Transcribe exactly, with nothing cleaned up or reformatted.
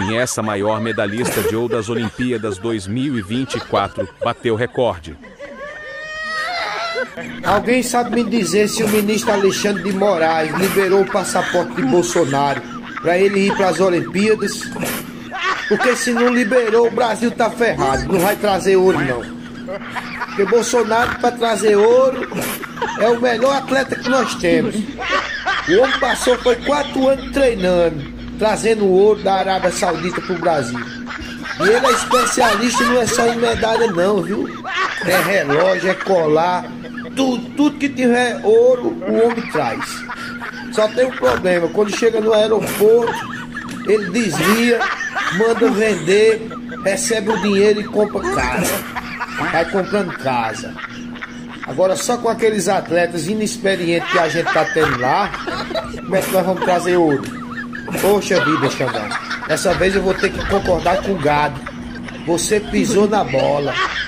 Sim, essa maior medalhista de ouro das Olimpíadas dois mil e vinte e quatro bateu recorde. Alguém sabe me dizer se o ministro Alexandre de Moraes liberou o passaporte de Bolsonaro para ele ir para as Olimpíadas? Porque se não liberou, o Brasil tá ferrado, não vai trazer ouro não. Porque Bolsonaro, para trazer ouro, é o melhor atleta que nós temos. O homem passou foi quatro anos treinando, trazendo o ouro da Arábia Saudita pro Brasil. E ele é especialista, não é só em medalha não, viu? É relógio, é colar, tudo, tudo que tiver ouro, o homem traz. Só tem um problema, quando chega no aeroporto, ele desvia, manda vender, recebe o dinheiro e compra casa. Vai comprando casa. Agora só com aqueles atletas inexperientes que a gente tá tendo lá, como é que nós vamos trazer ouro? Poxa vida, Xandão. Dessa vez eu vou ter que concordar com o gado. Você pisou na bola.